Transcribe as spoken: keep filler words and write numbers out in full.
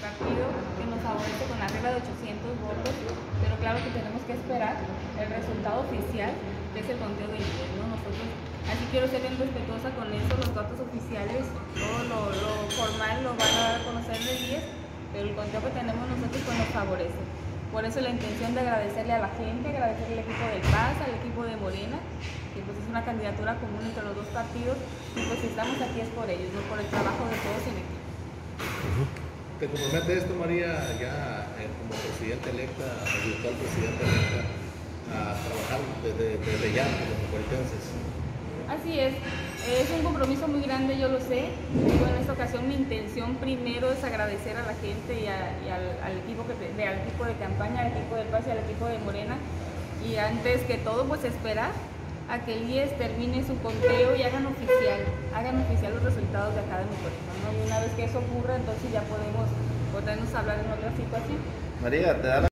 partido que nos favorece con arriba de ochocientos votos, pero claro que tenemos que esperar el resultado oficial, que es el conteo del I E S, ¿no? Nosotros, así quiero ser bien respetuosa con eso, los datos oficiales, todo lo, lo formal lo van a dar a conocer en el I E S, pero el conteo que tenemos nosotros pues nos favorece. Por eso la intención de agradecerle a la gente, agradecerle al equipo del P A S, al equipo de Morena, que pues es una candidatura común entre los dos partidos, y pues si estamos aquí es por ellos, no por el trabajo de todos en equipo. ¿Te compromete esto, María, ya eh, como presidenta electa, o virtual presidenta electa, a trabajar desde, desde ya con los metropolitanos? Así es, es un compromiso muy grande, yo lo sé. Digo, en esta ocasión mi intención primero es agradecer a la gente y, a, y al, al, equipo que, de, al equipo de campaña, al equipo de P A S y al equipo de Morena. Y antes que todo, pues esperar a que el I E S termine su conteo y hagan oficial, hagan oficial los resultados de acá de Metropolitano, ¿no? Y una vez que eso ocurra, entonces ya podemos volvernos a hablar en otra situación. María, te da la